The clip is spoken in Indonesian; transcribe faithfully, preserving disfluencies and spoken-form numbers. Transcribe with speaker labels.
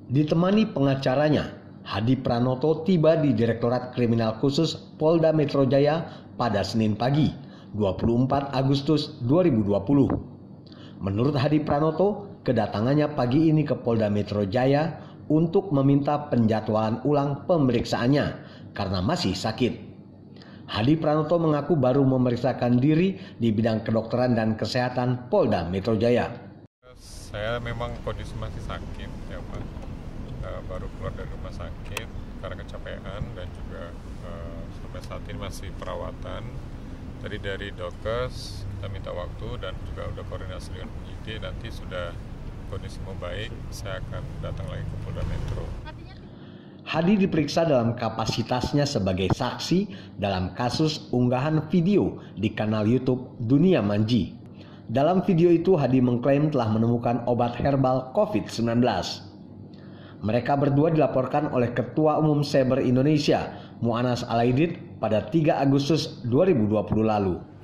Speaker 1: Ditemani pengacaranya, Hadi Pranoto tiba di Direktorat Kriminal Khusus Polda Metro Jaya pada Senin pagi, dua puluh empat Agustus dua ribu dua puluh. Menurut Hadi Pranoto, kedatangannya pagi ini ke Polda Metro Jaya untuk meminta penjadwalan ulang pemeriksaannya karena masih sakit. Hadi Pranoto mengaku baru memeriksakan diri di bidang kedokteran dan kesehatan Polda Metro Jaya.
Speaker 2: Saya memang kondisi masih sakit, ya Pak. Uh, baru keluar dari rumah sakit karena kecapean dan juga uh, sampai saat ini masih perawatan. Jadi dari Dokes kita minta waktu dan juga udah koordinasi dengan penyidik, nanti sudah kondisi membaik, saya akan datang lagi ke Polda Metro.
Speaker 1: Hadi diperiksa dalam kapasitasnya sebagai saksi dalam kasus unggahan video di kanal YouTube Dunia Manji. Dalam video itu Hadi mengklaim telah menemukan obat herbal covid sembilan belas. Mereka berdua dilaporkan oleh Ketua Umum Cyber Indonesia, Mu'anas Alaidit, pada tiga Agustus dua ribu dua puluh lalu.